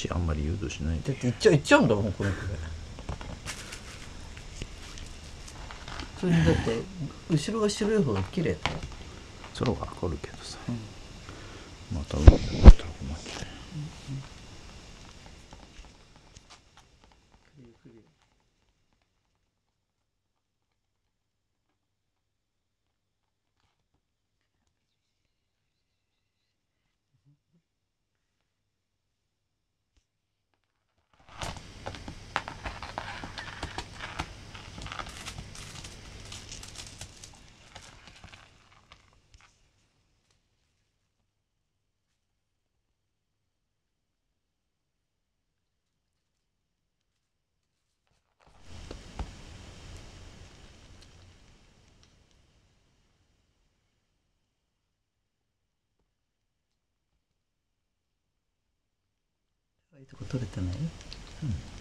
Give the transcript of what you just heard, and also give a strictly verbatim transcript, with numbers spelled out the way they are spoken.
ちあんまり誘導しないで。 だって行っちゃう行っちゃうんだもんこのくらい。それにだって後ろが白い方が綺麗だよ。 空が明るいけどさ、うん、また海だったら困っちゃう。 ああいうとこ撮れてない？うん。